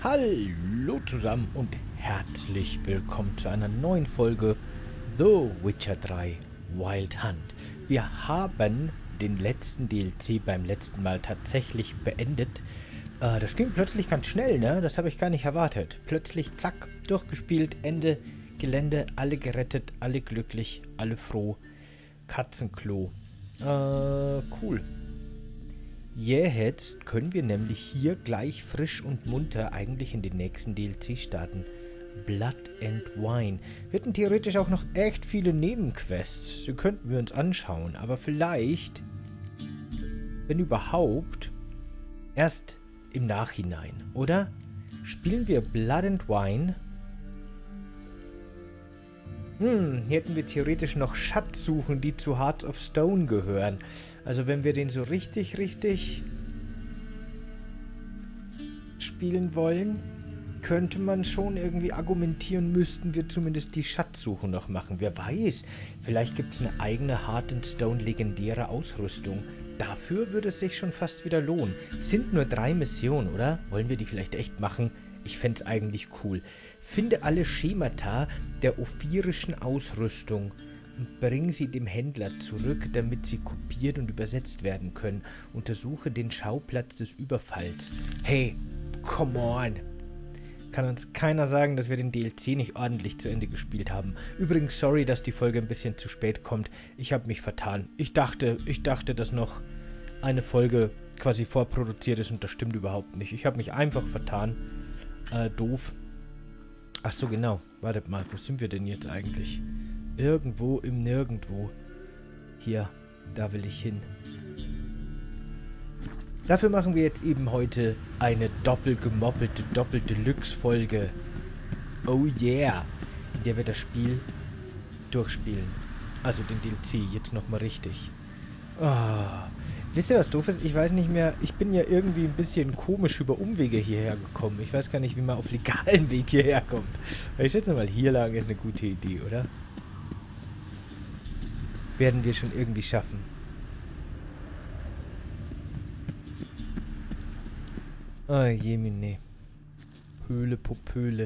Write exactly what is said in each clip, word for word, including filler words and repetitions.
Hallo zusammen und herzlich willkommen zu einer neuen Folge The Witcher drei Wild Hunt. Wir haben den letzten D L C beim letzten Mal tatsächlich beendet. Äh, das ging plötzlich ganz schnell, ne? Das habe ich gar nicht erwartet. Plötzlich, zack, durchgespielt, Ende, Gelände, alle gerettet, alle glücklich, alle froh. Katzenklo. Äh, cool. Jetzt können wir nämlich hier gleich frisch und munter eigentlich in den nächsten D L C starten. Blood and Wine. Wir hätten theoretisch auch noch echt viele Nebenquests. Die könnten wir uns anschauen. Aber vielleicht, wenn überhaupt, erst im Nachhinein, oder? Spielen wir Blood and Wine. Hm, hier hätten wir theoretisch noch Schatzsuchen, die zu Hearts of Stone gehören. Also wenn wir den so richtig, richtig spielen wollen, könnte man schon irgendwie argumentieren, müssten wir zumindest die Schatzsuche noch machen. Wer weiß, vielleicht gibt es eine eigene Heart and Stone legendäre Ausrüstung. Dafür würde es sich schon fast wieder lohnen. Es sind nur drei Missionen, oder? Wollen wir die vielleicht echt machen? Ich fände es eigentlich cool. Finde alle Schemata der ophirischen Ausrüstung und bring sie dem Händler zurück, damit sie kopiert und übersetzt werden können. Untersuche den Schauplatz des Überfalls. Hey, come on! Kann uns keiner sagen, dass wir den D L C nicht ordentlich zu Ende gespielt haben. Übrigens, sorry, dass die Folge ein bisschen zu spät kommt. Ich habe mich vertan. Ich dachte, ich dachte, dass noch eine Folge quasi vorproduziert ist und das stimmt überhaupt nicht. Ich habe mich einfach vertan. Äh, doof. Ach so, genau. Wartet mal, wo sind wir denn jetzt eigentlich? Irgendwo im Nirgendwo. Hier, da will ich hin. Dafür machen wir jetzt eben heute eine doppelt gemoppelte, Doppel-Deluxe-Folge. Oh yeah! In der wir das Spiel durchspielen. Also den D L C, jetzt nochmal richtig. Oh. Wisst ihr, was doof ist? Ich weiß nicht mehr, ich bin ja irgendwie ein bisschen komisch über Umwege hierher gekommen. Ich weiß gar nicht, wie man auf legalen Weg hierher kommt. Ich schätze mal, hier lang ist eine gute Idee, oder? Werden wir schon irgendwie schaffen. Ah, jemine. Höhle, Popöle.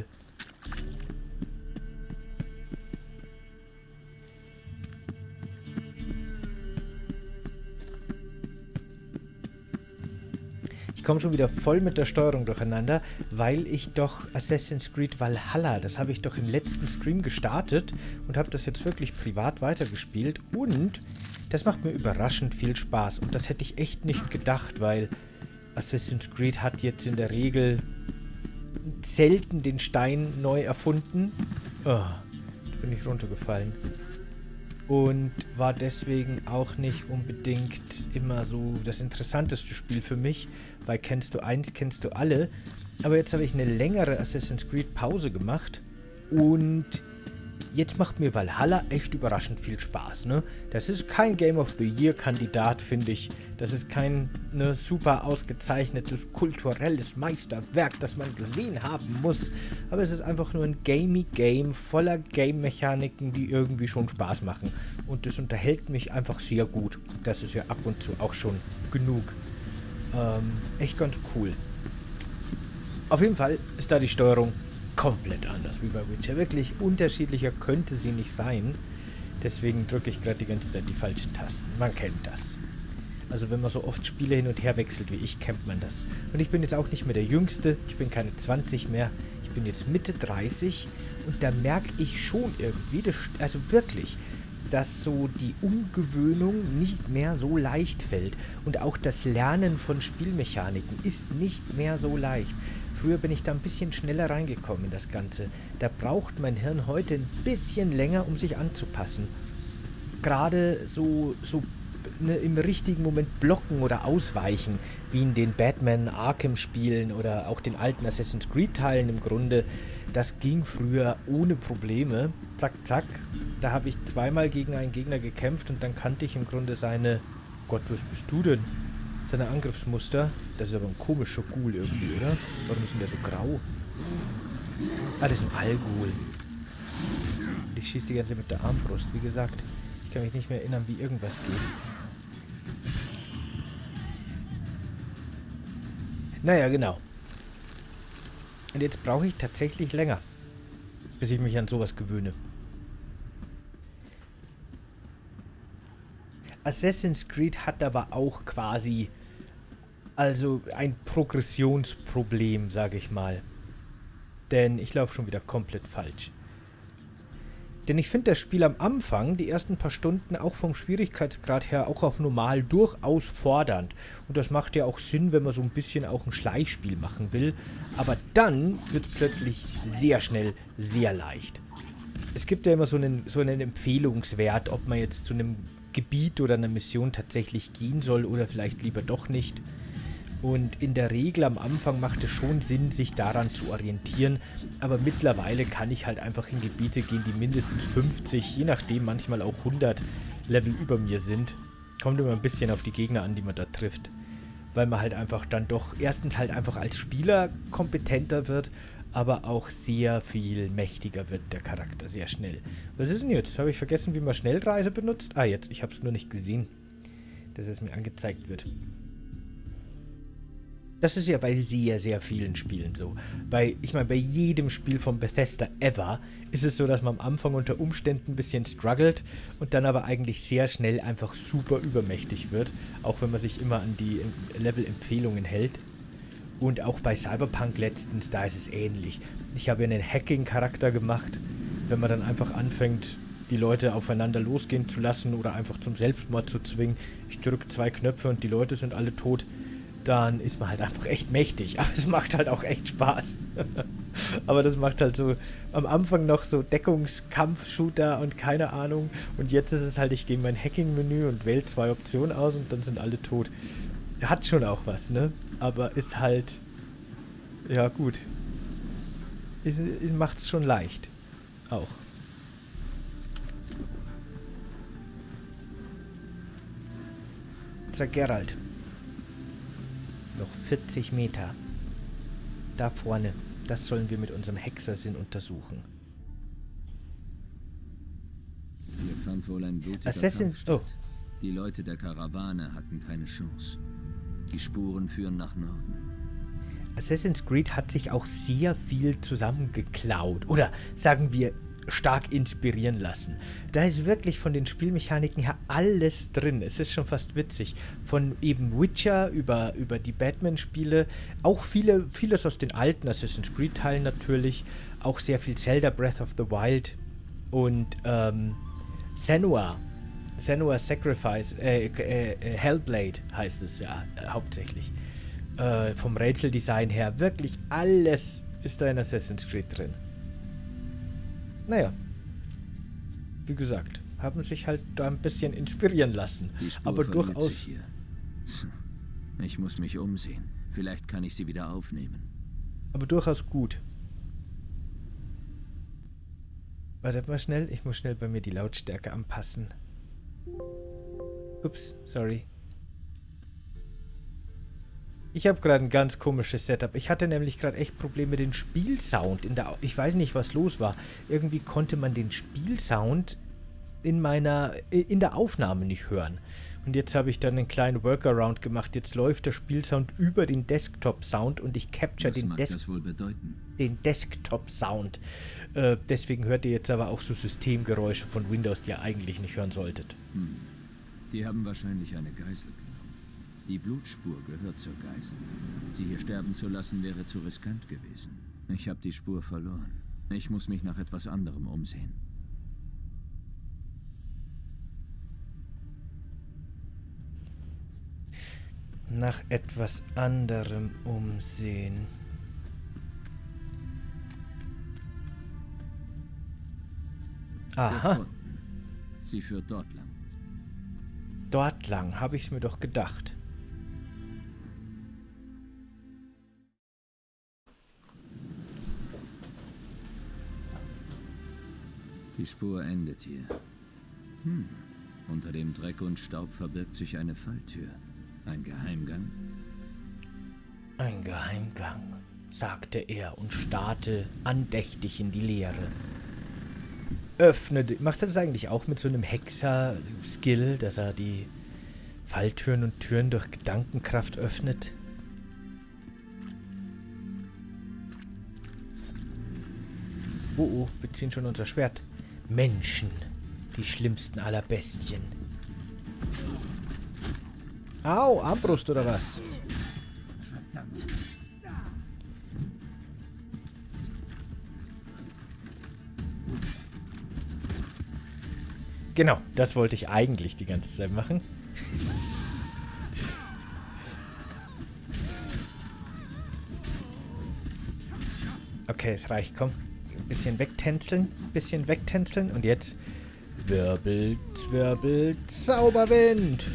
Ich komme schon wieder voll mit der Steuerung durcheinander, weil ich doch Assassin's Creed Valhalla, das habe ich doch im letzten Stream gestartet und habe das jetzt wirklich privat weitergespielt und das macht mir überraschend viel Spaß und das hätte ich echt nicht gedacht, weil Assassin's Creed hat jetzt in der Regel selten den Stein neu erfunden. Oh, jetzt bin ich runtergefallen. Und war deswegen auch nicht unbedingt immer so das interessanteste Spiel für mich, weil kennst du eins, kennst du alle. Aber jetzt habe ich eine längere Assassin's Creed Pause gemacht und jetzt macht mir Valhalla echt überraschend viel Spaß, ne? Das ist kein Game of the Year Kandidat, finde ich. Das ist kein ne, super ausgezeichnetes kulturelles Meisterwerk, das man gesehen haben muss. Aber es ist einfach nur ein gamey Game voller Game-Mechaniken, die irgendwie schon Spaß machen. Und das unterhält mich einfach sehr gut. Das ist ja ab und zu auch schon genug. Ähm, echt ganz cool. Auf jeden Fall ist da die Steuerung komplett anders wie bei Witcher. Wirklich unterschiedlicher könnte sie nicht sein. Deswegen drücke ich gerade die ganze Zeit die falschen Tasten. Man kennt das. Also wenn man so oft Spiele hin und her wechselt wie ich, kennt man das. Und ich bin jetzt auch nicht mehr der Jüngste. Ich bin keine zwanzig mehr. Ich bin jetzt Mitte dreißig. Und da merke ich schon irgendwie, das, also wirklich, dass so die Umgewöhnung nicht mehr so leicht fällt. Und auch das Lernen von Spielmechaniken ist nicht mehr so leicht. Früher bin ich da ein bisschen schneller reingekommen in das Ganze. Da braucht mein Hirn heute ein bisschen länger, um sich anzupassen. Gerade so, so ne, im richtigen Moment blocken oder ausweichen, wie in den Batman Arkham Spielen oder auch den alten Assassin's Creed Teilen im Grunde, das ging früher ohne Probleme. Zack, zack. Da habe ich zweimal gegen einen Gegner gekämpft und dann kannte ich im Grunde seine... Gott, was bist du denn? Seine Angriffsmuster. Das ist aber ein komischer Ghoul irgendwie, oder? Warum ist denn der so grau? Ah, das ist ein Alghul. Und ich schieße die ganze Zeit mit der Armbrust. Wie gesagt, ich kann mich nicht mehr erinnern, wie irgendwas geht. Naja, genau. Und jetzt brauche ich tatsächlich länger, bis ich mich an sowas gewöhne. Assassin's Creed hat aber auch quasi also ein Progressionsproblem, sage ich mal. Denn ich laufe schon wieder komplett falsch. Denn ich finde das Spiel am Anfang, die ersten paar Stunden, auch vom Schwierigkeitsgrad her, auch auf normal, durchaus fordernd. Und das macht ja auch Sinn, wenn man so ein bisschen auch ein Schleichspiel machen will. Aber dann wird es plötzlich sehr schnell sehr leicht. Es gibt ja immer so einen, so einen Empfehlungswert, ob man jetzt zu einem Gebiet oder einer Mission tatsächlich gehen soll oder vielleicht lieber doch nicht. Und in der Regel am Anfang macht es schon Sinn, sich daran zu orientieren. Aber mittlerweile kann ich halt einfach in Gebiete gehen, die mindestens fünfzig, je nachdem manchmal auch hundert Level über mir sind. Kommt immer ein bisschen auf die Gegner an, die man da trifft. Weil man halt einfach dann doch erstens halt einfach als Spieler kompetenter wird, aber auch sehr viel mächtiger wird der Charakter sehr schnell. Was ist denn jetzt? Habe ich vergessen, wie man Schnellreise benutzt? Ah, jetzt. Ich habe es nur nicht gesehen, dass es mir angezeigt wird. Das ist ja bei sehr, sehr vielen Spielen so. Bei, ich meine, bei jedem Spiel von Bethesda ever ist es so, dass man am Anfang unter Umständen ein bisschen struggelt und dann aber eigentlich sehr schnell einfach super übermächtig wird, auch wenn man sich immer an die Level-Empfehlungen hält. Und auch bei Cyberpunk letztens, da ist es ähnlich. Ich habe ja einen Hacking-Charakter gemacht, wenn man dann einfach anfängt, die Leute aufeinander losgehen zu lassen oder einfach zum Selbstmord zu zwingen. Ich drücke zwei Knöpfe und die Leute sind alle tot. Dann ist man halt einfach echt mächtig. Aber es macht halt auch echt Spaß. Aber das macht halt so am Anfang noch so Deckungskampf-Shooter und keine Ahnung. Und jetzt ist es halt, ich gehe in mein Hacking-Menü und wähle zwei Optionen aus und dann sind alle tot. Hat schon auch was, ne? Aber ist halt, ja gut. Ist, ist, macht's schon leicht. Auch. Sir Geralt. Noch vierzig Meter. Da vorne. Das sollen wir mit unserem Hexersinn untersuchen. Hier fand wohl ein blutiger Assassin's... Kampf Oh. statt. Die Leute der Karawane hatten keine Chance. Die Spuren führen nach Norden. Assassin's Creed hat sich auch sehr viel zusammengeklaut. Oder sagen wir, stark inspirieren lassen. Da ist wirklich von den Spielmechaniken her alles drin. Es ist schon fast witzig. Von eben Witcher über, über die Batman-Spiele, auch viele, vieles aus den alten Assassin's Creed-Teilen natürlich, auch sehr viel Zelda Breath of the Wild und ähm, Senua. Senua Sacrifice, äh, äh, Hellblade heißt es ja äh, hauptsächlich. Äh, vom Rätseldesign her, wirklich alles ist da in Assassin's Creed drin. Naja, wie gesagt, haben sich halt da ein bisschen inspirieren lassen. Die Spur aber verliert durchaus. sich hier. Ich muss mich umsehen. Vielleicht kann ich sie wieder aufnehmen. Aber durchaus gut. Wartet mal schnell, ich muss schnell bei mir die Lautstärke anpassen. Ups, sorry. Ich habe gerade ein ganz komisches Setup. Ich hatte nämlich gerade echt Probleme mit dem Spielsound. In der, ich weiß nicht, was los war. Irgendwie konnte man den Spielsound in meiner in der Aufnahme nicht hören. Und jetzt habe ich dann einen kleinen Workaround gemacht. Jetzt läuft der Spielsound über den Desktop-Sound und ich capture Was den, mag Des das wohl bedeuten? den Desktop-Sound. Äh, deswegen hört ihr jetzt aber auch so Systemgeräusche von Windows, die ihr eigentlich nicht hören solltet. Hm. Die haben wahrscheinlich eine Geisel genommen. Die Blutspur gehört zur Geisel. Sie hier sterben zu lassen, wäre zu riskant gewesen. Ich habe die Spur verloren. Ich muss mich nach etwas anderem umsehen. Nach etwas anderem umsehen. Aha. Gefunden. Sie führt dort lang. Dort lang, habe ich es mir doch gedacht. Die Spur endet hier. Hm. Unter dem Dreck und Staub verbirgt sich eine Falltür. Ein Geheimgang? Ein Geheimgang, sagte er und starrte andächtig in die Leere. Öffnete. Macht er das eigentlich auch mit so einem Hexer-Skill, dass er die Falltüren und Türen durch Gedankenkraft öffnet? Oh, oh, wir ziehen schon unser Schwert. Menschen. Die schlimmsten aller Bestien. Au, Armbrust oder was? Verdammt. Genau, das wollte ich eigentlich die ganze Zeit machen. Okay, es reicht, komm. Ein bisschen wegtänzeln, ein bisschen wegtänzeln und jetzt Wirbel, Wirbel, Zauberwind.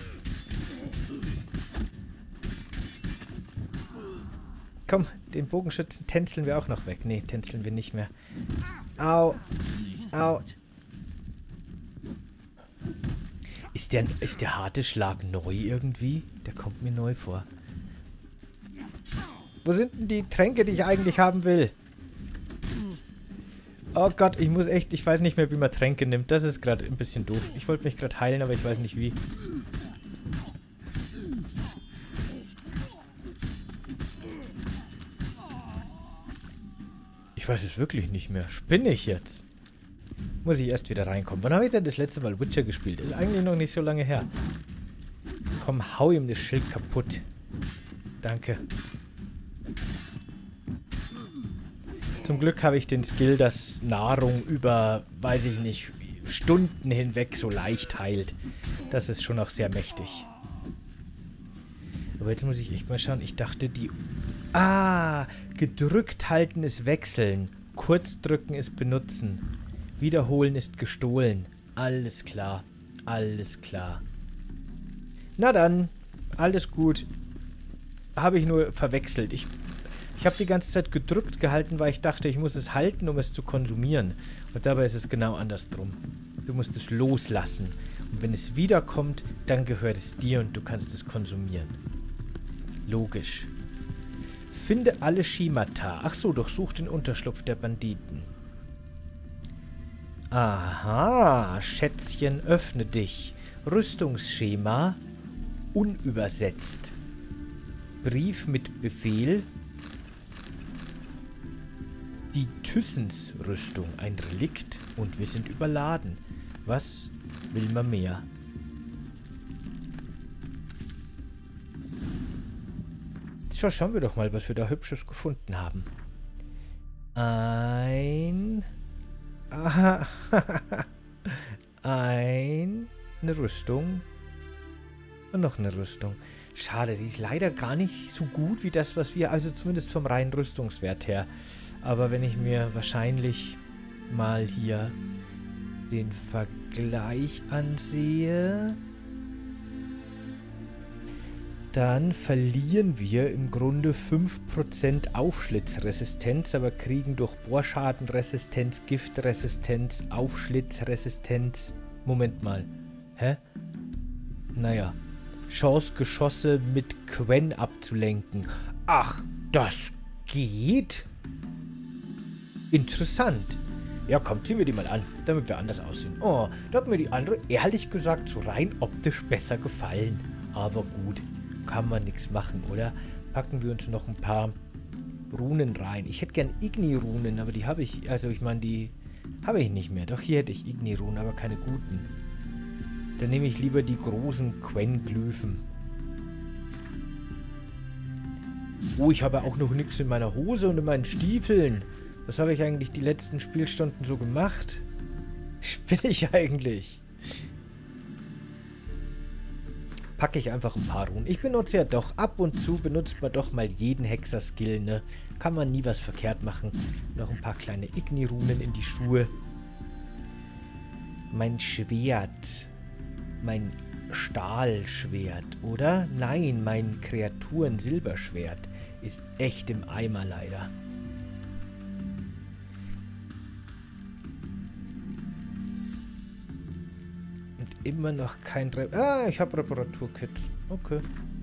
Komm, den Bogenschützen tänzeln wir auch noch weg. Nee, tänzeln wir nicht mehr. Au, au. Ist der, ist der harte Schlag neu irgendwie? Der kommt mir neu vor. Wo sind denn die Tränke, die ich eigentlich haben will? Oh Gott, ich muss echt... Ich weiß nicht mehr, wie man Tränke nimmt. Das ist gerade ein bisschen doof. Ich wollte mich gerade heilen, aber ich weiß nicht wie. Ich weiß es wirklich nicht mehr. Spinne ich jetzt? Muss ich erst wieder reinkommen. Wann habe ich denn das letzte Mal Witcher gespielt? Ist eigentlich noch nicht so lange her. Komm, hau ihm das Schild kaputt. Danke. Zum Glück habe ich den Skill, dass Nahrung über, weiß ich nicht, Stunden hinweg so leicht heilt. Das ist schon auch sehr mächtig. Aber jetzt muss ich echt mal schauen. Ich dachte, die... Ah! Gedrückt halten ist wechseln. Kurz drücken ist benutzen. Wiederholen ist gestohlen. Alles klar. Alles klar. Na dann. Alles gut. Habe ich nur verwechselt. Ich... Ich habe die ganze Zeit gedrückt gehalten, weil ich dachte, ich muss es halten, um es zu konsumieren. Und dabei ist es genau andersrum. Du musst es loslassen. Und wenn es wiederkommt, dann gehört es dir und du kannst es konsumieren. Logisch. Finde alle Schemata. Ach so, durchsuch den Unterschlupf der Banditen. Aha, Schätzchen, öffne dich. Rüstungsschema unübersetzt. Brief mit Befehl. Die Thyssens-Rüstung, ein Relikt und wir sind überladen. Was will man mehr? So, schauen wir doch mal, was wir da Hübsches gefunden haben. Ein... Aha. Ein... Eine Rüstung. Und noch eine Rüstung. Schade, die ist leider gar nicht so gut wie das, was wir... Also zumindest vom reinen Rüstungswert her. Aber wenn ich mir wahrscheinlich mal hier den Vergleich ansehe, dann verlieren wir im Grunde fünf Prozent Aufschlitzresistenz, aber kriegen durch Bohrschadenresistenz, Giftresistenz, Aufschlitzresistenz... Moment mal. Hä? Naja. Chance, Geschosse mit Quen abzulenken. Ach, das geht? Interessant. Ja, komm, ziehen wir die mal an, damit wir anders aussehen. Oh, da hat mir die andere, ehrlich gesagt, so rein optisch besser gefallen. Aber gut, kann man nichts machen, oder? Packen wir uns noch ein paar Runen rein. Ich hätte gern Igni-Runen, aber die habe ich, also ich meine, die habe ich nicht mehr. Doch hier hätte ich Igni-Runen, aber keine guten. Dann nehme ich lieber die großen Quen-Glyphen. Oh, ich habe auch noch nichts in meiner Hose und in meinen Stiefeln. Was habe ich eigentlich die letzten Spielstunden so gemacht? Spinne ich eigentlich? Packe ich einfach ein paar Runen. Ich benutze ja doch, ab und zu benutzt man doch mal jeden Hexer-Skill, ne? Kann man nie was verkehrt machen. Noch ein paar kleine Igni-Runen in die Schuhe. Mein Schwert. Mein Stahlschwert, oder? Nein, mein Kreaturen-Silberschwert ist echt im Eimer leider. Immer noch kein... Re ah, ich habe Reparaturkit. Okay.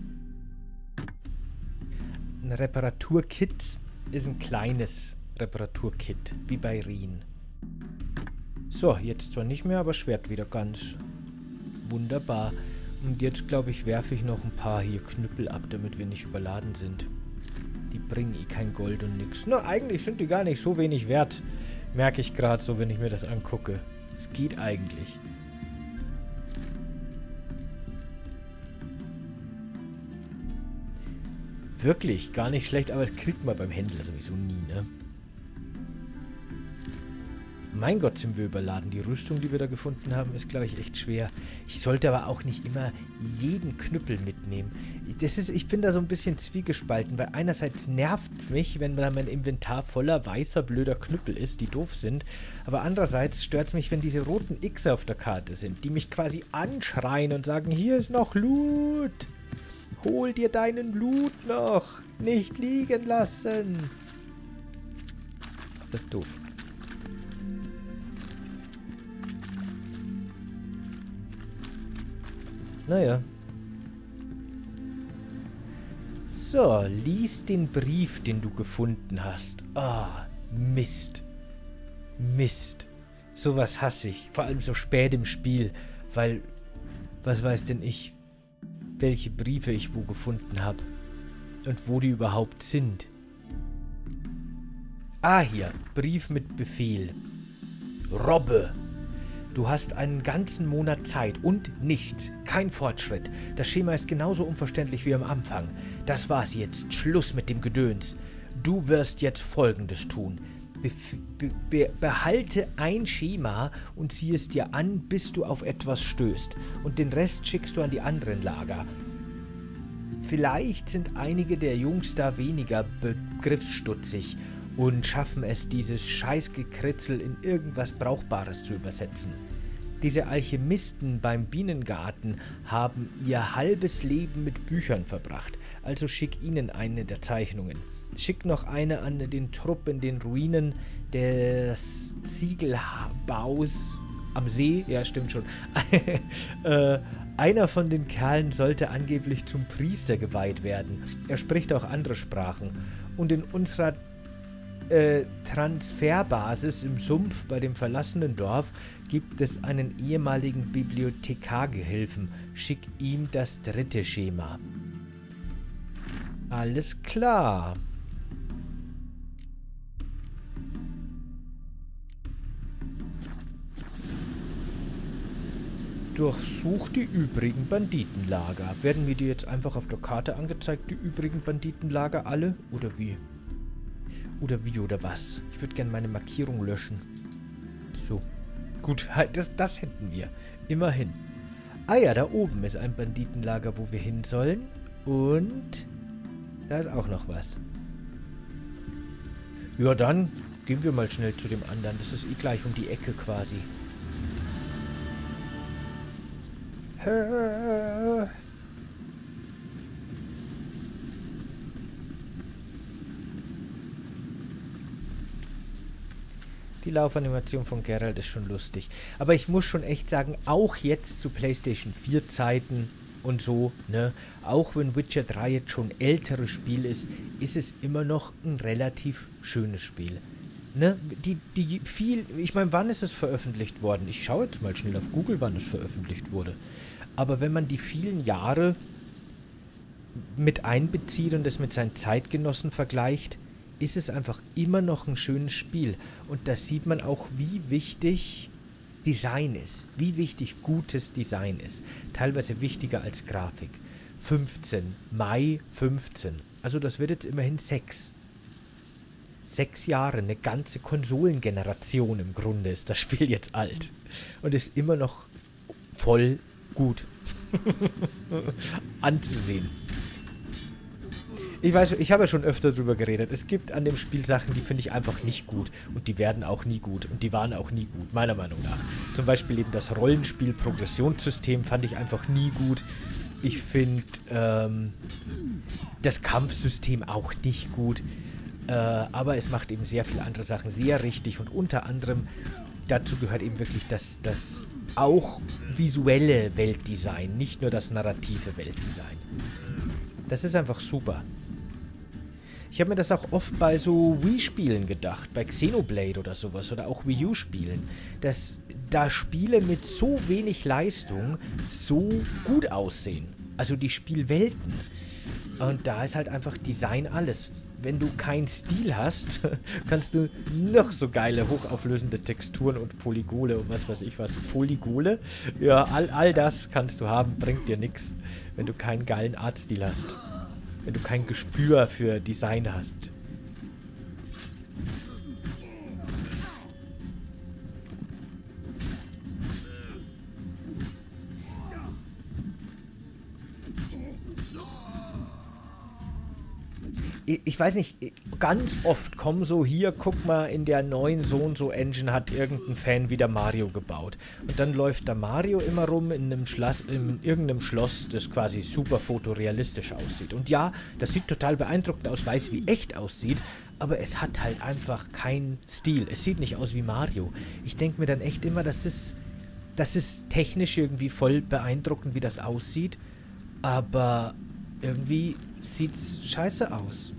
Ein Reparaturkit ist ein kleines Reparaturkit, wie bei Rien. So, jetzt zwar nicht mehr, aber Schwert wieder ganz. Wunderbar. Und jetzt, glaube ich, werfe ich noch ein paar hier Knüppel ab, damit wir nicht überladen sind. Die bringen eh kein Gold und nix. Na, eigentlich sind die gar nicht so wenig wert. Merke ich gerade so, wenn ich mir das angucke. Es geht eigentlich. Wirklich, gar nicht schlecht, aber das kriegt man beim Händler sowieso nie, ne? Mein Gott, sind wir überladen. Die Rüstung, die wir da gefunden haben, ist, glaube ich, echt schwer. Ich sollte aber auch nicht immer jeden Knüppel mitnehmen. Das ist, ich bin da so ein bisschen zwiegespalten, weil einerseits nervt mich, wenn da mein Inventar voller weißer, blöder Knüppel ist, die doof sind. Aber andererseits stört es mich, wenn diese roten X auf der Karte sind, die mich quasi anschreien und sagen, hier ist noch Loot. Hol dir deinen Loot noch. Nicht liegen lassen. Das ist doof. Naja. So, lies den Brief, den du gefunden hast. Ah, Mist. Mist. Sowas hasse ich. Vor allem so spät im Spiel. Weil, was weiß denn ich, welche Briefe ich wo gefunden habe. Und wo die überhaupt sind. Ah, hier. Brief mit Befehl. Robbe. Du hast einen ganzen Monat Zeit und nichts. Kein Fortschritt. Das Schema ist genauso unverständlich wie am Anfang. Das war's jetzt. Schluss mit dem Gedöns. Du wirst jetzt Folgendes tun. Be be be behalte ein Schema und sieh es dir an, bis du auf etwas stößt. Und den Rest schickst du an die anderen Lager. Vielleicht sind einige der Jungs da weniger begriffsstutzig und schaffen es, dieses Scheißgekritzel in irgendwas Brauchbares zu übersetzen. Diese Alchemisten beim Bienengarten haben ihr halbes Leben mit Büchern verbracht, also schick ihnen eine der Zeichnungen. Schick noch eine an den Trupp in den Ruinen des Ziegelbaus am See. Ja, stimmt schon. äh, einer von den Kerlen sollte angeblich zum Priester geweiht werden. Er spricht auch andere Sprachen. Und in unserer äh, Transferbasis im Sumpf bei dem verlassenen Dorf gibt es einen ehemaligen Bibliothekargehilfen. Schick ihm das dritte Schema. Alles klar. Durchsuch die übrigen Banditenlager. Werden mir die jetzt einfach auf der Karte angezeigt, die übrigen Banditenlager alle? Oder wie? Oder wie oder was? Ich würde gerne meine Markierung löschen. So. Gut, das, das hätten wir. Immerhin. Ah ja, da oben ist ein Banditenlager, wo wir hin sollen. Und da ist auch noch was. Ja, dann gehen wir mal schnell zu dem anderen. Das ist eh gleich um die Ecke quasi. Die Laufanimation von Geralt ist schon lustig. Aber ich muss schon echt sagen, auch jetzt zu PlayStation vier Zeiten und so, ne, auch wenn Witcher drei jetzt schon ein älteres Spiel ist, ist es immer noch ein relativ schönes Spiel. Ne, die, die viel, ich meine, wann ist es veröffentlicht worden? Ich schaue jetzt mal schnell auf Google, wann es veröffentlicht wurde. Aber wenn man die vielen Jahre mit einbezieht und es mit seinen Zeitgenossen vergleicht, ist es einfach immer noch ein schönes Spiel. Und da sieht man auch, wie wichtig Design ist. Wie wichtig gutes Design ist. Teilweise wichtiger als Grafik. fünfzehn. Mai fünfzehn. Also das wird jetzt immerhin sechs. Sechs Jahre, eine ganze Konsolengeneration im Grunde ist das Spiel jetzt alt. Und ist immer noch voll gut anzusehen. Ich weiß, ich habe ja schon öfter drüber geredet. Es gibt an dem Spiel Sachen, die finde ich einfach nicht gut. Und die werden auch nie gut. Und die waren auch nie gut, meiner Meinung nach. Zum Beispiel eben das Rollenspiel-Progressionssystem fand ich einfach nie gut. Ich finde ähm, das Kampfsystem auch nicht gut. Äh, aber es macht eben sehr viele andere Sachen sehr richtig. Und unter anderem, dazu gehört eben wirklich das, das auch visuelle Weltdesign, nicht nur das narrative Weltdesign. Das ist einfach super. Ich habe mir das auch oft bei so Wii-Spielen gedacht, bei Xenoblade oder sowas oder auch Wii U-Spielen, dass da Spiele mit so wenig Leistung so gut aussehen. Also die Spielwelten. Und da ist halt einfach Design alles. wenn du keinen Stil hast, kannst du noch so geile, hochauflösende Texturen und Polygole und was weiß ich was. Polygole? Ja, all, all das kannst du haben, bringt dir nichts, wenn du keinen geilen Artstil hast. Wenn du kein Gespür für Design hast. Ich weiß nicht, ganz oft kommen so hier, guck mal, in der neuen So-und-so-Engine hat irgendein Fan wieder Mario gebaut. Und dann läuft da Mario immer rum in einem Schloss, in irgendeinem Schloss, das quasi super fotorealistisch aussieht. Und ja, das sieht total beeindruckend aus, weil es wie echt aussieht, aber es hat halt einfach keinen Stil. Es sieht nicht aus wie Mario. Ich denke mir dann echt immer, das ist, das ist technisch irgendwie voll beeindruckend, wie das aussieht, aber irgendwie sieht's scheiße aus.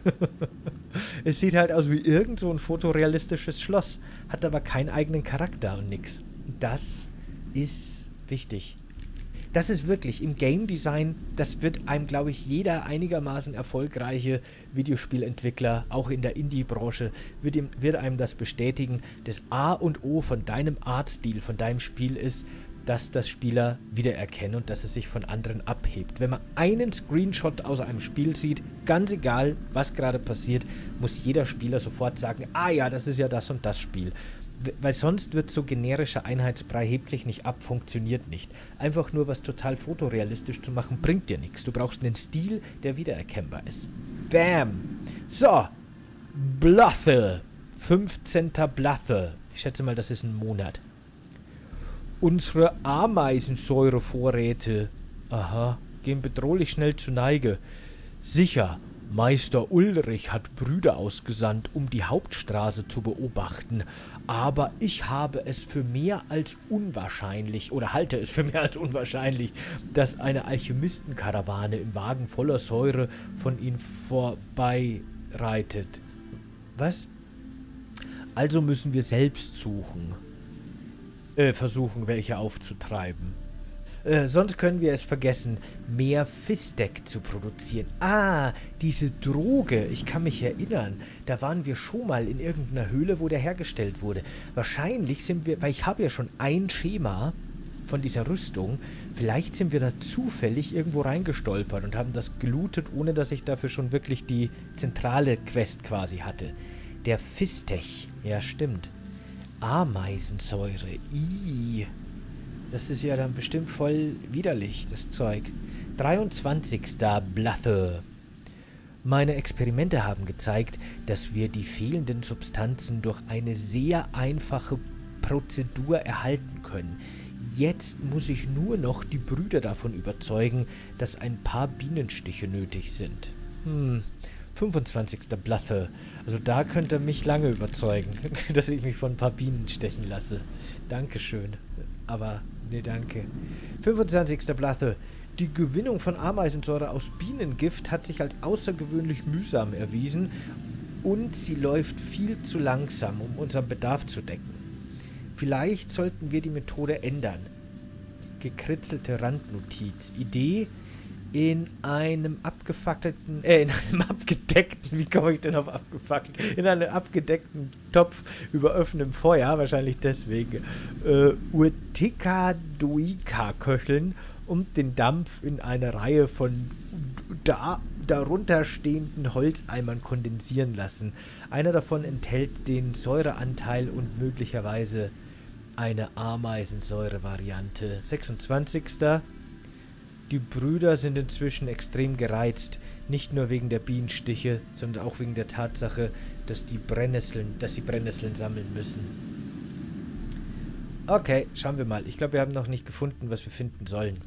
Es sieht halt aus wie irgend so ein fotorealistisches Schloss, hat aber keinen eigenen Charakter und nix. Das ist wichtig. Das ist wirklich im Game Design, das wird einem, glaube ich, jeder einigermaßen erfolgreiche Videospielentwickler, auch in der Indie-Branche, wird, ihm, wird einem das bestätigen. Das A und O von deinem Artstil, von deinem Spiel ist, dass das Spieler wiedererkennen und dass es sich von anderen abhebt. Wenn man einen Screenshot aus einem Spiel sieht, ganz egal, was gerade passiert, muss jeder Spieler sofort sagen, ah ja, das ist ja das und das Spiel. Weil sonst wird so generischer Einheitsbrei, hebt sich nicht ab, funktioniert nicht. Einfach nur was total fotorealistisch zu machen, bringt dir nichts. Du brauchst einen Stil, der wiedererkennbar ist. Bam! So, Bluthel. fünfzehnter Bluthel. Ich schätze mal, das ist ein Monat. Unsere Ameisensäurevorräte, aha, gehen bedrohlich schnell zu Neige. Sicher, Meister Ulrich hat Brüder ausgesandt, um die Hauptstraße zu beobachten, aber ich habe es für mehr als unwahrscheinlich, oder halte es für mehr als unwahrscheinlich, dass eine Alchemistenkarawane im Wagen voller Säure von ihnen vorbeireitet. Was? Also müssen wir selbst suchen. Äh, versuchen, welche aufzutreiben. Äh, sonst können wir es vergessen, mehr Fistek zu produzieren. Ah, diese Droge, ich kann mich erinnern, da waren wir schon mal in irgendeiner Höhle, wo der hergestellt wurde. Wahrscheinlich sind wir, weil ich habe ja schon ein Schema von dieser Rüstung, vielleicht sind wir da zufällig irgendwo reingestolpert und haben das gelootet, ohne dass ich dafür schon wirklich die zentrale Quest quasi hatte. Der Fistek, ja stimmt. Ameisensäure, Ih. Das ist ja dann bestimmt voll widerlich, das Zeug. dreiundzwanzigster Bluthel. Meine Experimente haben gezeigt, dass wir die fehlenden Substanzen durch eine sehr einfache Prozedur erhalten können. Jetzt muss ich nur noch die Brüder davon überzeugen, dass ein paar Bienenstiche nötig sind. Hm... fünfundzwanzigster Bluthel. Also da könnt ihr mich lange überzeugen, dass ich mich von ein paar Bienen stechen lasse. Dankeschön. Aber, nee, danke. fünfundzwanzigster Bluthel. Die Gewinnung von Ameisensäure aus Bienengift hat sich als außergewöhnlich mühsam erwiesen und sie läuft viel zu langsam, um unseren Bedarf zu decken. Vielleicht sollten wir die Methode ändern. Gekritzelte Randnotiz. Idee: in einem abgefackelten, äh, in einem abgedeckten, wie komme ich denn auf abgefackelt? In einem abgedeckten Topf über offenem Feuer, wahrscheinlich deswegen, äh, Urtica-Doica köcheln und den Dampf in eine Reihe von da, darunter stehenden Holzeimern kondensieren lassen. Einer davon enthält den Säureanteil und möglicherweise eine Ameisensäure-Variante. sechsundzwanzigster Die Brüder sind inzwischen extrem gereizt, nicht nur wegen der Bienenstiche, sondern auch wegen der Tatsache, dass die Brennnesseln, dass sie Brennnesseln sammeln müssen. Okay, schauen wir mal. Ich glaube, wir haben noch nicht gefunden, was wir finden sollen.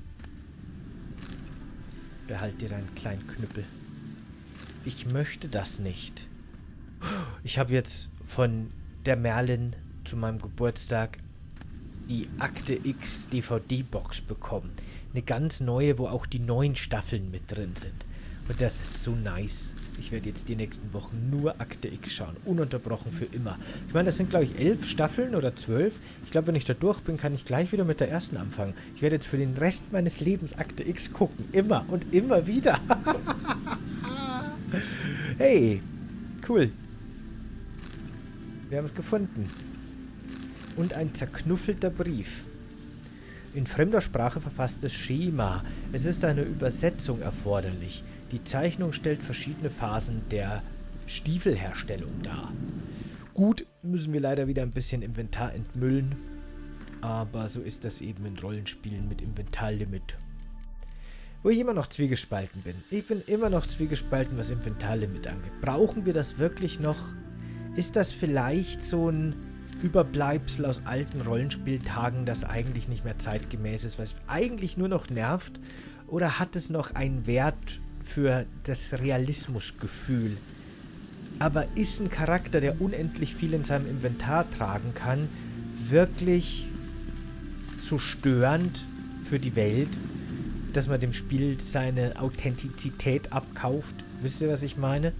Behalt dir deinen kleinen Knüppel. Ich möchte das nicht. Ich habe jetzt von der Merlin zu meinem Geburtstag die Akte X D V D-Box bekommen. Eine ganz neue, wo auch die neuen Staffeln mit drin sind. Und das ist so nice. Ich werde jetzt die nächsten Wochen nur Akte X schauen. Ununterbrochen für immer. Ich meine, das sind, glaube ich, elf Staffeln oder zwölf. Ich glaube, wenn ich da durch bin, kann ich gleich wieder mit der ersten anfangen. Ich werde jetzt für den Rest meines Lebens Akte X gucken. Immer und immer wieder. Hey, cool. Wir haben es gefunden. Und ein zerknuffelter Brief. In fremder Sprache verfasstes Schema. Es ist eine Übersetzung erforderlich. Die Zeichnung stellt verschiedene Phasen der Stiefelherstellung dar. Gut, müssen wir leider wieder ein bisschen Inventar entmüllen. Aber so ist das eben in Rollenspielen mit Inventarlimit. Wo ich immer noch zwiegespalten bin. Ich bin immer noch zwiegespalten, was Inventarlimit angeht. Brauchen wir das wirklich noch? Ist das vielleicht so ein Überbleibsel aus alten Rollenspieltagen, das eigentlich nicht mehr zeitgemäß ist, was eigentlich nur noch nervt? Oder hat es noch einen Wert für das Realismusgefühl? Aber ist ein Charakter, der unendlich viel in seinem Inventar tragen kann, wirklich so störend für die Welt, dass man dem Spiel seine Authentizität abkauft? Wisst ihr, was ich meine?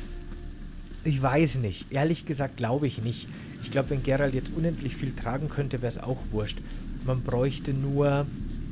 Ich weiß nicht. Ehrlich gesagt glaube ich nicht. Ich glaube, wenn Geralt jetzt unendlich viel tragen könnte, wäre es auch wurscht. Man bräuchte nur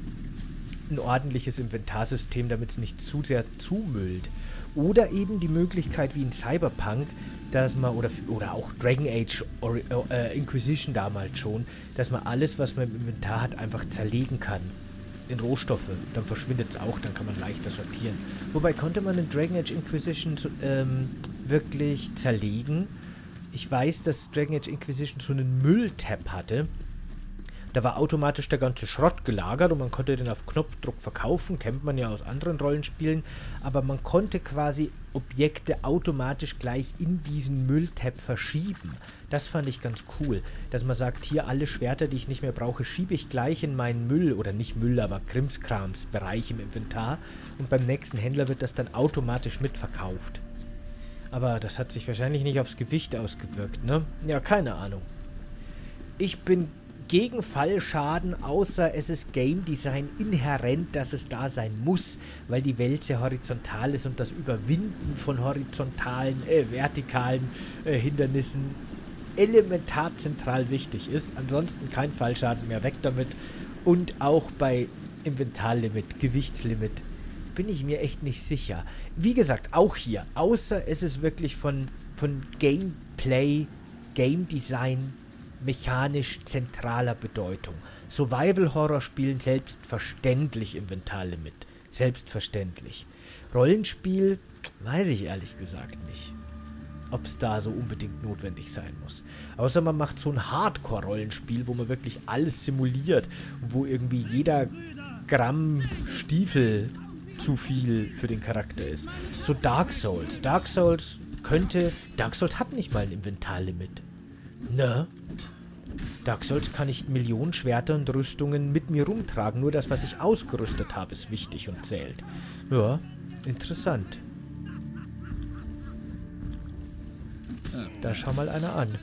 ein ordentliches Inventarsystem, damit es nicht zu sehr zumüllt. Oder eben die Möglichkeit wie in Cyberpunk, dass man, oder, oder auch Dragon Age or, äh, Inquisition damals schon, dass man alles, was man im Inventar hat, einfach zerlegen kann. In Rohstoffe. Dann verschwindet es auch, dann kann man leichter sortieren. Wobei, konnte man in Dragon Age Inquisition ähm, wirklich zerlegen? Ich weiß, dass Dragon Age Inquisition so einen Müll-Tab hatte. Da war automatisch der ganze Schrott gelagert und man konnte den auf Knopfdruck verkaufen. Kennt man ja aus anderen Rollenspielen. Aber man konnte quasi Objekte automatisch gleich in diesen Müll-Tab verschieben. Das fand ich ganz cool. Dass man sagt, hier alle Schwerter, die ich nicht mehr brauche, schiebe ich gleich in meinen Müll. Oder nicht Müll, aber Krimskrams-Bereich im Inventar. Und beim nächsten Händler wird das dann automatisch mitverkauft. Aber das hat sich wahrscheinlich nicht aufs Gewicht ausgewirkt, ne? Ja, keine Ahnung. Ich bin gegen Fallschaden, außer es ist Game Design inhärent, dass es da sein muss, weil die Welt sehr horizontal ist und das Überwinden von horizontalen, äh, vertikalen äh, Hindernissen elementar zentral wichtig ist. Ansonsten kein Fallschaden mehr, weg damit. Und auch bei Inventarlimit, Gewichtslimit, bin ich mir echt nicht sicher. Wie gesagt, auch hier, außer es ist wirklich von, von Gameplay, Game Design mechanisch zentraler Bedeutung. Survival-Horror-Spielen selbstverständlich Inventarlimit. Selbstverständlich. Rollenspiel, weiß ich ehrlich gesagt nicht, ob es da so unbedingt notwendig sein muss. Außer man macht so ein Hardcore-Rollenspiel, wo man wirklich alles simuliert und wo irgendwie jeder Gramm Stiefel zu viel für den Charakter ist. So Dark Souls. Dark Souls könnte... Dark Souls hat nicht mal ein Inventarlimit. Ne? Dark Souls kann ich Millionen Schwerter und Rüstungen mit mir rumtragen. Nur das, was ich ausgerüstet habe, ist wichtig und zählt. Ja, interessant. Da schau mal einer an.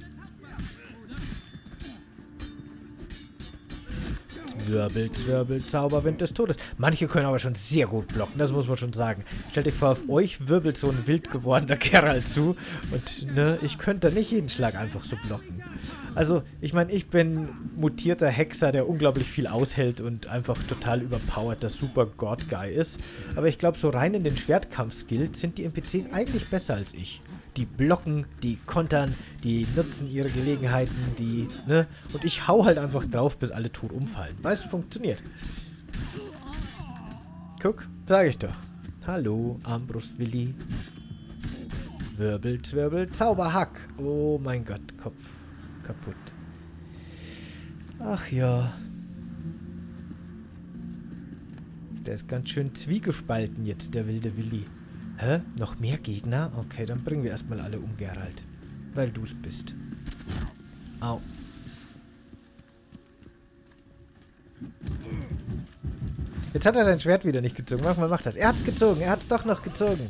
Zwirbel, Zwirbel, Zauberwind des Todes. Manche können aber schon sehr gut blocken, das muss man schon sagen. Stellt euch vor, auf euch wirbelt so ein wild gewordener Geralt zu. Und ne, ich könnte da nicht jeden Schlag einfach so blocken. Also, ich meine, ich bin mutierter Hexer, der unglaublich viel aushält und einfach total überpowered, der super God-Guy ist. Aber ich glaube, so rein in den Schwertkampf-Skills sind die N P Cs eigentlich besser als ich. Die blocken, die kontern, die nutzen ihre Gelegenheiten, die, ne? Und ich hau halt einfach drauf, bis alle tot umfallen. Weißt du, funktioniert. Guck, sag ich doch. Hallo, Armbrustwilli. Wirbel, Zwirbel, Zauberhack. Oh mein Gott, Kopf kaputt. Ach ja. Der ist ganz schön zwiegespalten jetzt, der wilde Willi. Hä? Noch mehr Gegner? Okay, dann bringen wir erstmal alle um, Geralt. Weil du es bist. Au. Jetzt hat er sein Schwert wieder nicht gezogen. Mach mal, mach das. Er hat's gezogen. Er hat's doch noch gezogen.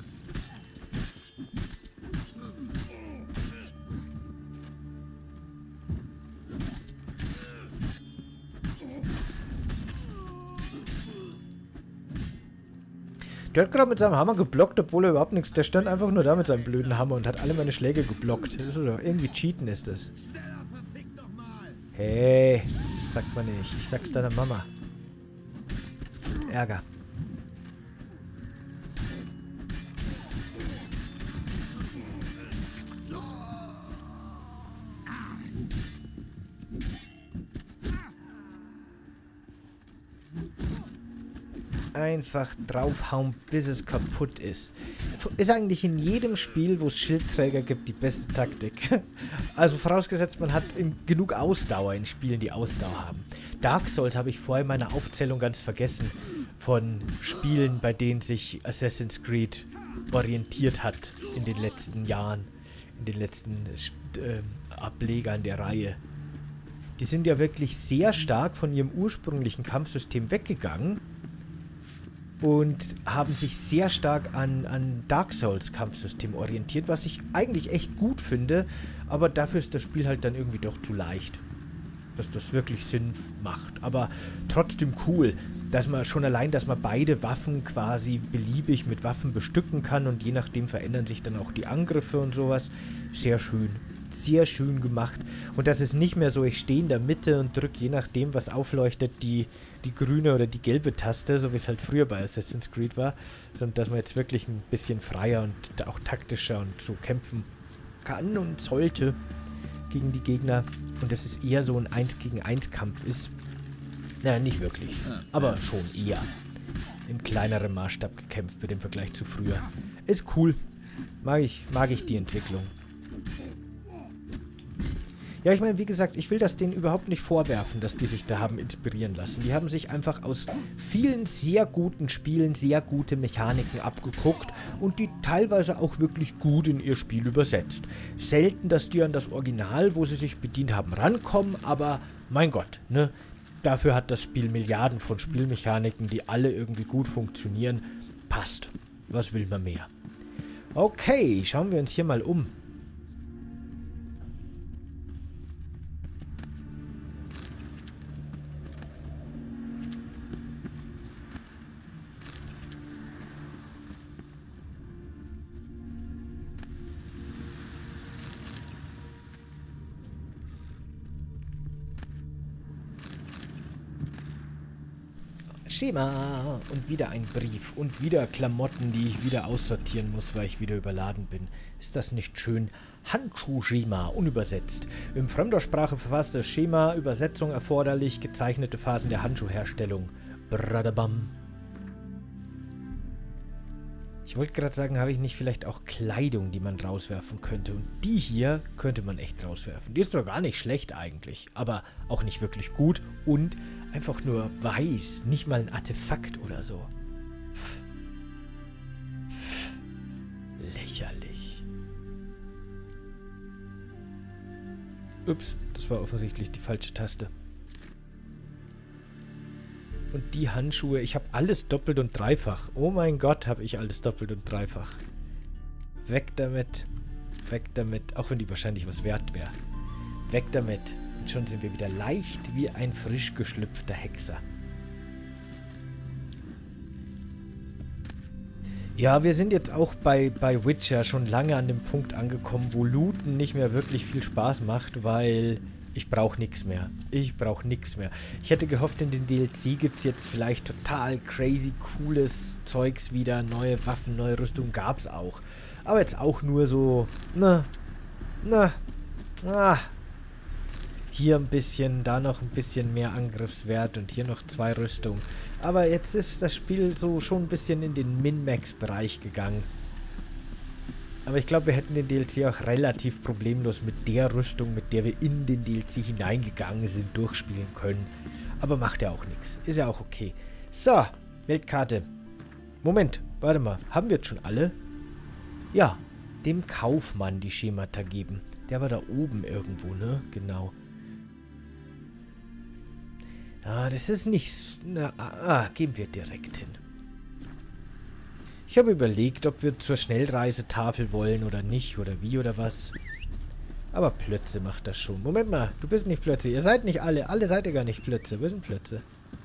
Der hat gerade mit seinem Hammer geblockt, obwohl er überhaupt nichts... Der stand einfach nur da mit seinem blöden Hammer und hat alle meine Schläge geblockt. Das ist doch irgendwie Cheaten ist das. Hey, sagt man nicht. Ich sag's deiner Mama. einfach draufhauen, bis es kaputt ist. Ist eigentlich in jedem Spiel, wo es Schildträger gibt, die beste Taktik. Also vorausgesetzt, man hat in, genug Ausdauer in Spielen, die Ausdauer haben. Dark Souls habe ich vorher in meiner Aufzählung ganz vergessen, von Spielen, bei denen sich Assassin's Creed orientiert hat in den letzten Jahren, in den letzten äh, Ablegern der Reihe. Die sind ja wirklich sehr stark von ihrem ursprünglichen Kampfsystem weggegangen und haben sich sehr stark an, an Dark Souls Kampfsystem orientiert, was ich eigentlich echt gut finde, aber dafür ist das Spiel halt dann irgendwie doch zu leicht, dass das wirklich Sinn macht. Aber trotzdem cool, dass man schon allein, dass man beide Waffen quasi beliebig mit Waffen bestücken kann und je nachdem verändern sich dann auch die Angriffe und sowas. Sehr schön. Sehr schön gemacht. Und das ist nicht mehr so, ich stehe in der Mitte und drücke je nachdem, was aufleuchtet, die, die grüne oder die gelbe Taste, so wie es halt früher bei Assassin's Creed war, sondern dass man jetzt wirklich ein bisschen freier und auch taktischer und so kämpfen kann und sollte gegen die Gegner. Und dass es eher so ein eins gegen eins Kampf ist. Naja, nicht wirklich, aber schon eher im kleineren Maßstab gekämpft wird im Vergleich zu früher. Ist cool. Mag ich, mag ich die Entwicklung. Ja, ich meine, wie gesagt, ich will das denen überhaupt nicht vorwerfen, dass die sich da haben inspirieren lassen. Die haben sich einfach aus vielen sehr guten Spielen sehr gute Mechaniken abgeguckt und die teilweise auch wirklich gut in ihr Spiel übersetzt. Selten, dass die an das Original, wo sie sich bedient haben, rankommen, aber mein Gott, ne? Dafür hat das Spiel Milliarden von Spielmechaniken, die alle irgendwie gut funktionieren. Passt. Was will man mehr? Okay, schauen wir uns hier mal um. Schema und wieder ein Brief und wieder Klamotten, die ich wieder aussortieren muss, weil ich wieder überladen bin. Ist das nicht schön? Handschuh-Schema, unübersetzt. In fremder Sprache verfasstes Schema, Übersetzung erforderlich, gezeichnete Phasen der Handschuhherstellung. Bradabam. Ich wollte gerade sagen, habe ich nicht vielleicht auch Kleidung, die man rauswerfen könnte? Und die hier könnte man echt rauswerfen. Die ist doch gar nicht schlecht eigentlich, aber auch nicht wirklich gut und einfach nur weiß, nicht mal ein Artefakt oder so. Pff. Pff. Lächerlich. Ups, das war offensichtlich die falsche Taste. Und die Handschuhe, ich habe alles doppelt und dreifach. Oh mein Gott, habe ich alles doppelt und dreifach. Weg damit. Weg damit. Auch wenn die wahrscheinlich was wert wäre. Weg damit. Und schon sind wir wieder leicht wie ein frisch geschlüpfter Hexer. Ja, wir sind jetzt auch bei, bei Witcher schon lange an dem Punkt angekommen, wo Looten nicht mehr wirklich viel Spaß macht, weil ich brauche nichts mehr. Ich brauche nichts mehr. Ich hätte gehofft, in den D L C gibt es jetzt vielleicht total crazy cooles Zeugs wieder. Neue Waffen, neue Rüstung gab es auch. Aber jetzt auch nur so, na, na, ah. Hier ein bisschen, da noch ein bisschen mehr Angriffswert und hier noch zwei Rüstungen. Aber jetzt ist das Spiel so schon ein bisschen in den Min-Max-Bereich gegangen. Aber ich glaube, wir hätten den D L C auch relativ problemlos mit der Rüstung, mit der wir in den D L C hineingegangen sind, durchspielen können. Aber macht ja auch nichts. Ist ja auch okay. So, Weltkarte. Moment, warte mal. Haben wir jetzt schon alle? Ja, dem Kaufmann die Schemata geben. Der war da oben irgendwo, ne? Genau. Ah, das ist nicht... Na, ah, gehen wir direkt hin. Ich habe überlegt, ob wir zur Schnellreisetafel wollen oder nicht, oder wie oder was. Aber Plötze macht das schon. Moment mal, du bist nicht Plötze. Ihr seid nicht alle. Alle seid ihr gar nicht Plötze. Wir sind Plötze.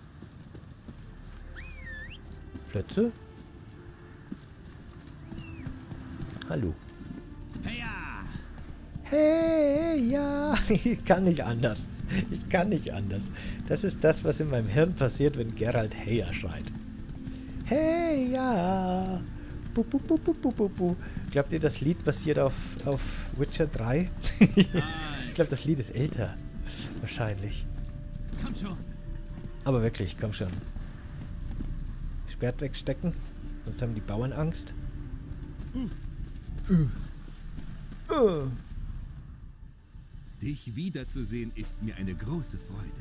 Plötze? Hallo. Hey ja! Hey ja! Ich kann nicht anders. Ich kann nicht anders. Das ist das, was in meinem Hirn passiert, wenn Geralt Heya schreit. Hey, ja. Bu, bu, bu, bu, bu, bu, bu. Glaubt ihr, das Lied basiert auf, auf Witcher drei? Ich glaube, das Lied ist älter. Wahrscheinlich. Komm schon. Aber wirklich, komm schon. Schwert wegstecken. Sonst haben die Bauern Angst. Dich wiederzusehen ist mir eine große Freude.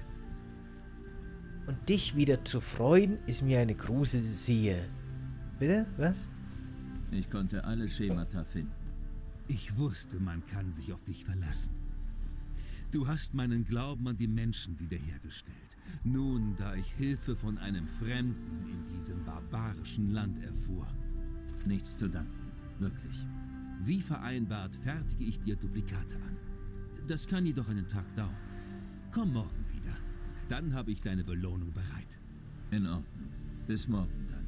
Und dich wieder zu freuen, ist mir eine große Sehe. Bitte? Was? Ich konnte alle Schemata finden. Ich wusste, man kann sich auf dich verlassen. Du hast meinen Glauben an die Menschen wiederhergestellt. Nun, da ich Hilfe von einem Fremden in diesem barbarischen Land erfuhr. Nichts zu danken, wirklich. Wie vereinbart fertige ich dir Duplikate an. Das kann jedoch einen Tag dauern. Komm morgen wieder. Dann habe ich deine Belohnung bereit. In Ordnung. Bis morgen dann.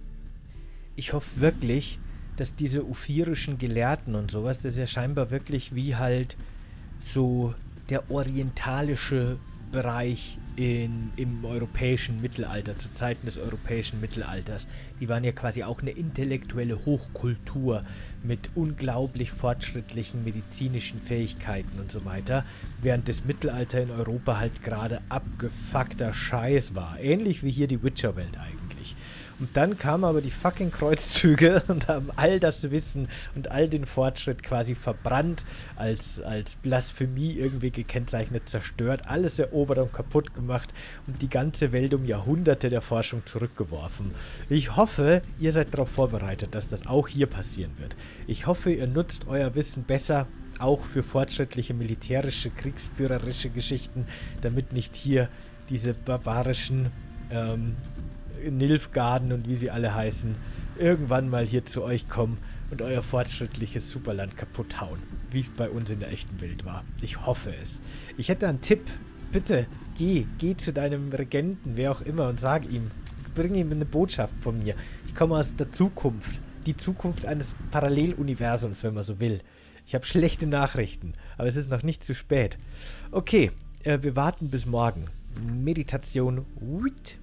Ich hoffe wirklich, dass diese uphirischen Gelehrten und sowas, das ist ja scheinbar wirklich wie halt so der orientalische Bereich in, im europäischen Mittelalter, zu Zeiten des europäischen Mittelalters. Die waren ja quasi auch eine intellektuelle Hochkultur mit unglaublich fortschrittlichen medizinischen Fähigkeiten und so weiter, während das Mittelalter in Europa halt gerade abgefuckter Scheiß war. Ähnlich wie hier die Witcher-Welt eigentlich. Und dann kamen aber die fucking Kreuzzüge und haben all das Wissen und all den Fortschritt quasi verbrannt, als, als Blasphemie irgendwie gekennzeichnet, zerstört, alles erobert und kaputt gemacht und die ganze Welt um Jahrhunderte der Forschung zurückgeworfen. Ich hoffe, ihr seid darauf vorbereitet, dass das auch hier passieren wird. Ich hoffe, ihr nutzt euer Wissen besser, auch für fortschrittliche militärische, kriegsführerische Geschichten, damit nicht hier diese barbarischen ähm, Nilfgaarden und wie sie alle heißen, irgendwann mal hier zu euch kommen und euer fortschrittliches Superland kaputt hauen, wie es bei uns in der echten Welt war. Ich hoffe es. Ich hätte einen Tipp. Bitte, geh, geh zu deinem Regenten, wer auch immer, und sag ihm, bring ihm eine Botschaft von mir. Ich komme aus der Zukunft. Die Zukunft eines Paralleluniversums, wenn man so will. Ich habe schlechte Nachrichten, aber es ist noch nicht zu spät. Okay, äh, wir warten bis morgen. Meditation. Uit.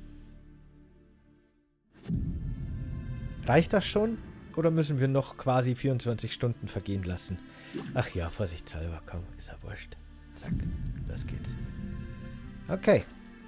Reicht das schon? Oder müssen wir noch quasi vierundzwanzig Stunden vergehen lassen? Ach ja, vorsichtshalber, komm, ist ja wurscht. Zack, los geht's. Okay.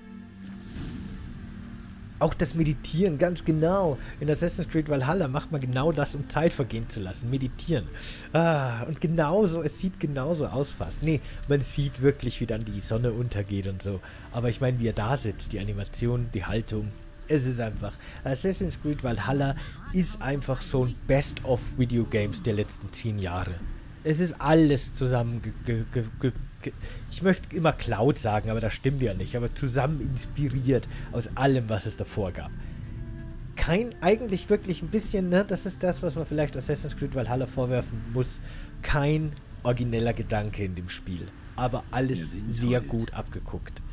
Auch das Meditieren, ganz genau. In Assassin's Creed Valhalla macht man genau das, um Zeit vergehen zu lassen. Meditieren. Ah, und genauso, es sieht genauso aus fast. Nee, man sieht wirklich, wie dann die Sonne untergeht und so. Aber ich meine, wie er da sitzt, die Animation, die Haltung. Es ist einfach, Assassin's Creed Valhalla ist einfach so ein Best-of-Video-Games der letzten zehn Jahre. Es ist alles zusammen, ge ge ge ge ge ich möchte immer Cloud sagen, aber das stimmt ja nicht, aber zusammen inspiriert aus allem, was es davor gab. Kein, eigentlich wirklich ein bisschen, ne, das ist das, was man vielleicht Assassin's Creed Valhalla vorwerfen muss, kein origineller Gedanke in dem Spiel, aber alles sehr gut abgeguckt.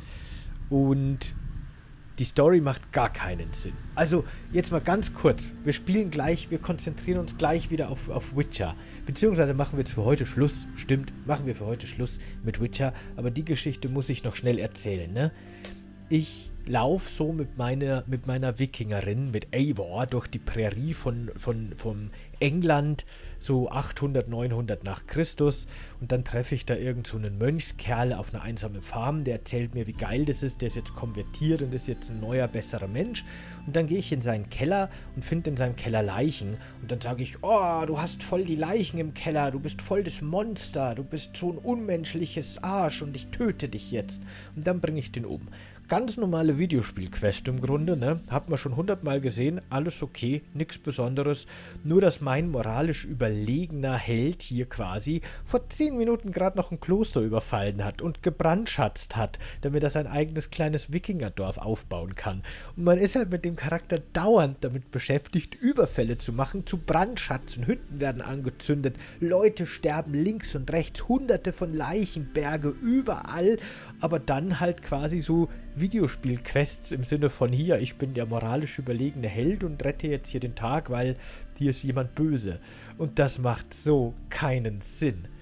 Und die Story macht gar keinen Sinn. Also, jetzt mal ganz kurz. Wir spielen gleich, wir konzentrieren uns gleich wieder auf, auf Witcher. Beziehungsweise machen wir jetzt für heute Schluss. Stimmt, machen wir für heute Schluss mit Witcher. Aber die Geschichte muss ich noch schnell erzählen, ne? Ich laufe so mit meiner, mit meiner Wikingerin, mit Eivor, durch die Prärie von, von, von England, so achthundert, neunhundert nach Christus. Und dann treffe ich da irgend so einen Mönchskerl auf einer einsamen Farm, der erzählt mir, wie geil das ist, der ist jetzt konvertiert und ist jetzt ein neuer, besserer Mensch. Und dann gehe ich in seinen Keller und finde in seinem Keller Leichen. Und dann sage ich, oh, du hast voll die Leichen im Keller, du bist voll das Monster, du bist so ein unmenschliches Arsch und ich töte dich jetzt. Und dann bringe ich den um. Ganz normale Videospielquest im Grunde, ne? Hat man schon hundertmal gesehen, alles okay, nichts Besonderes. Nur, dass mein moralisch überlegener Held hier quasi vor zehn Minuten gerade noch ein Kloster überfallen hat und gebrandschatzt hat, damit er sein eigenes kleines Wikingerdorf aufbauen kann. Und man ist halt mit dem Charakter dauernd damit beschäftigt, Überfälle zu machen, zu brandschatzen, Hütten werden angezündet, Leute sterben links und rechts, hunderte von Leichenberge überall, aber dann halt quasi so Videospielquests im Sinne von hier, ich bin der moralisch überlegene Held und rette jetzt hier den Tag, weil hier ist jemand böse. Und das macht so keinen Sinn.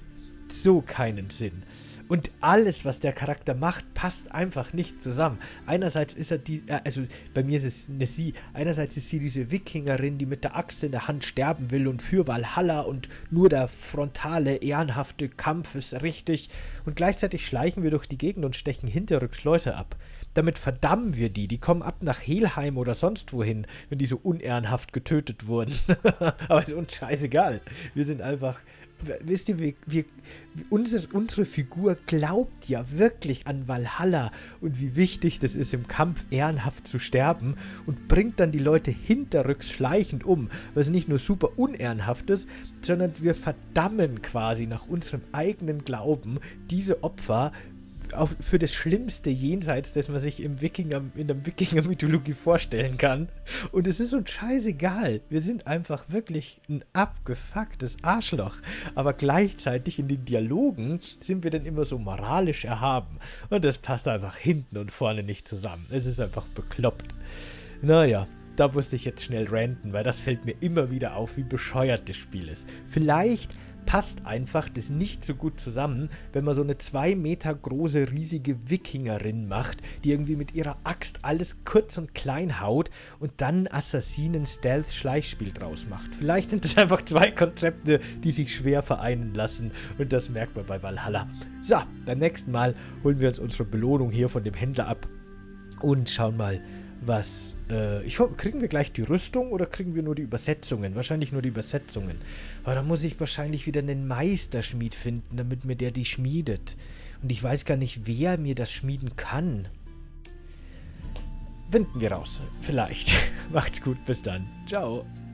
so keinen Sinn. Und alles, was der Charakter macht, passt einfach nicht zusammen. Einerseits ist er die, also bei mir ist es eine sie, einerseits ist sie diese Wikingerin, die mit der Axt in der Hand sterben will und für Valhalla und nur der frontale, ehrenhafte Kampf ist richtig. Und gleichzeitig schleichen wir durch die Gegend und stechen hinterrücks Leute ab. Damit verdammen wir die, die kommen ab nach Helheim oder sonst wohin, wenn die so unehrenhaft getötet wurden. Aber ist uns scheißegal. Wir sind einfach... Wisst ihr, wir, wir, unsere, unsere Figur glaubt ja wirklich an Valhalla und wie wichtig das ist, im Kampf ehrenhaft zu sterben und bringt dann die Leute hinterrücks schleichend um, was nicht nur super unehrenhaft ist, sondern wir verdammen quasi nach unserem eigenen Glauben diese Opfer auch für das schlimmste Jenseits, das man sich im Wikinger, in der Wikinger-Mythologie vorstellen kann. Und es ist uns scheißegal. Wir sind einfach wirklich ein abgefucktes Arschloch. Aber gleichzeitig in den Dialogen sind wir dann immer so moralisch erhaben. Und das passt einfach hinten und vorne nicht zusammen. Es ist einfach bekloppt. Naja, da musste ich jetzt schnell ranten, weil das fällt mir immer wieder auf, wie bescheuert das Spiel ist. Vielleicht passt einfach das nicht so gut zusammen, wenn man so eine zwei Meter große, riesige Wikingerin macht, die irgendwie mit ihrer Axt alles kurz und klein haut und dann Assassinen-Stealth-Schleichspiel draus macht. Vielleicht sind das einfach zwei Konzepte, die sich schwer vereinen lassen und das merkt man bei Valhalla. So, beim nächsten Mal holen wir uns unsere Belohnung hier von dem Händler ab und schauen mal, was, äh, ich hoffe, kriegen wir gleich die Rüstung oder kriegen wir nur die Übersetzungen? Wahrscheinlich nur die Übersetzungen. Aber da muss ich wahrscheinlich wieder einen Meisterschmied finden, damit mir der die schmiedet. Und ich weiß gar nicht, wer mir das schmieden kann. Finden wir raus. Vielleicht. Macht's gut, bis dann. Ciao.